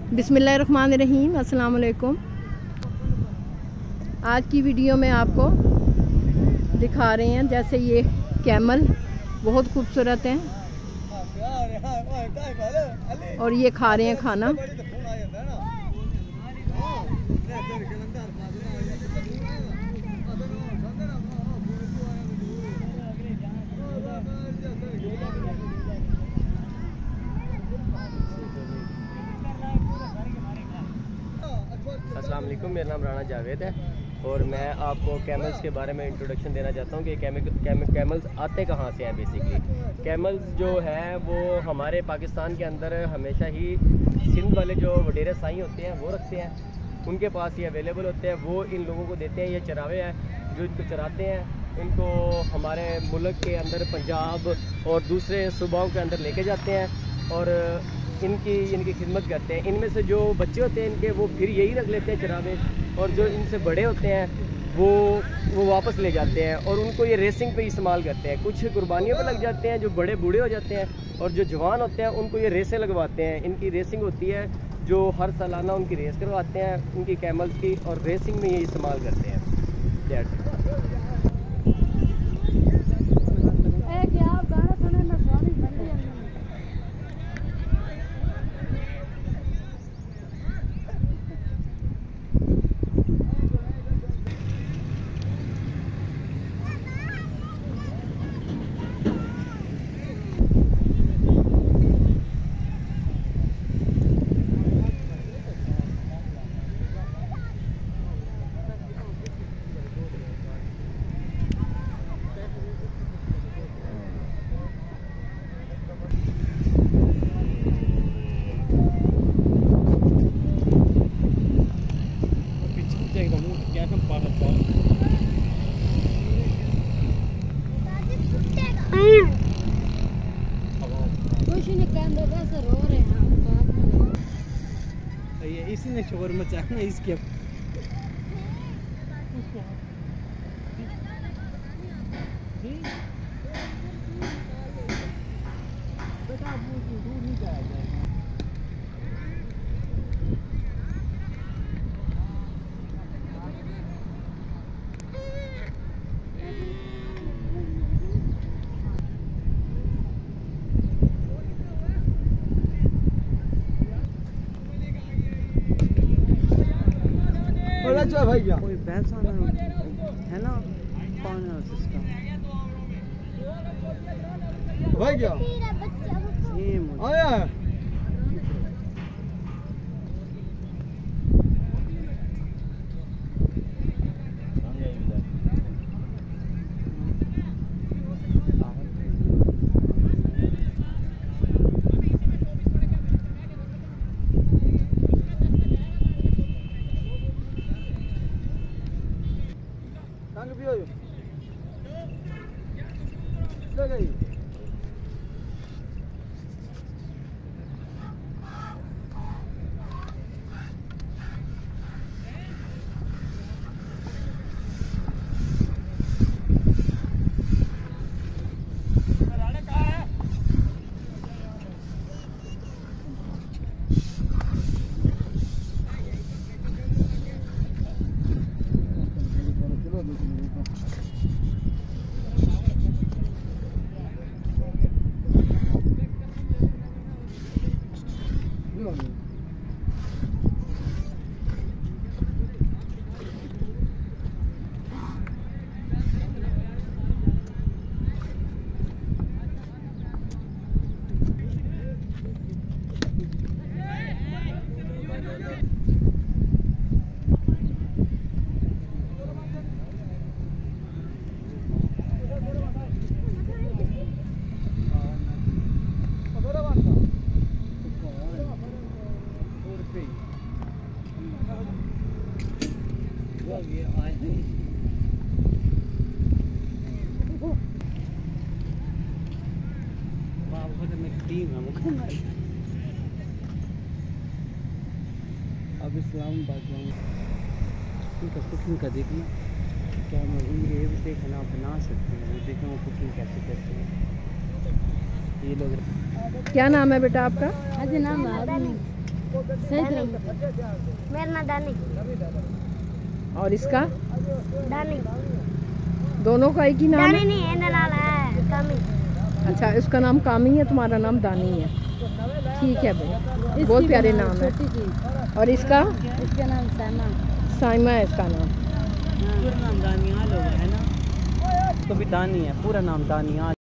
बिस्मिल्लाहिर्रहमानिर्रहीम, अस्सलाम वालेकुम। आज की वीडियो में आपको दिखा रहे हैं, जैसे ये कैमल बहुत खूबसूरत हैं और ये खा रहे हैं खाना। अस्सलाम वालेकुम, मेरा नाम राणा जावेद है और मैं आपको कैमल्स के बारे में इंट्रोडक्शन देना चाहता हूँ कि कैमल्स आते कहाँ से हैं। बेसिकली कैमल्स जो है वो हमारे पाकिस्तान के अंदर हमेशा ही सिंध वाले जो वडेरे साईं होते हैं वो रखते हैं, उनके पास ये अवेलेबल होते हैं, वो इन लोगों को देते हैं। ये चरावे हैं जो इनको चराते हैं, इनको हमारे मुल्क के अंदर पंजाब और दूसरे सूबाओं के अंदर लेके जाते हैं और इनकी खिदमत करते हैं। इनमें से जो बच्चे होते हैं इनके, वो फिर यही रख लेते हैं चरावे, और जो इनसे बड़े होते हैं वो वापस ले जाते हैं और उनको ये रेसिंग पे इस्तेमाल करते हैं। कुछ कुर्बानियों पे लग जाते हैं, जो बड़े बूढ़े हो जाते हैं, और जो जवान होते हैं उनको ये रेसें लगवाते हैं। इनकी रेसिंग होती है, जो हर सालाना उनकी रेस करवाते हैं उनकी कैमल्स की, और रेसिंग में ये इस्तेमाल करते हैं। इसी ने शोर मचा ना इसके। बेटा दूर नहीं जाया जाएगा। अच्छा भाई क्या कोई पैसा है ना, फाइनल सिस्टम भाई क्या आया है। अब इस्लामाबाद जाऊँगा, उनका कुकिंग का देखना क्या मैं ये भी देखना बना सकते हैं, वो देखना वो कुकिंग कैसे करते हैं ये लोग। क्या नाम है बेटा आपका? नाम मेरा नाम दानी। और इसका? दानी। दोनों का एक ही नाम दानी है? नहीं है, नाम है कामी। अच्छा, इसका नाम कामी है, तुम्हारा नाम दानी है। ठीक है भाई, बहुत प्यारे नाम है। और इसका? इसका नाम साइमा। साइमा है इसका नाम। पूरा नाम दानियाल होगा है ना? तो भी दानी है, पूरा नाम दानियाल।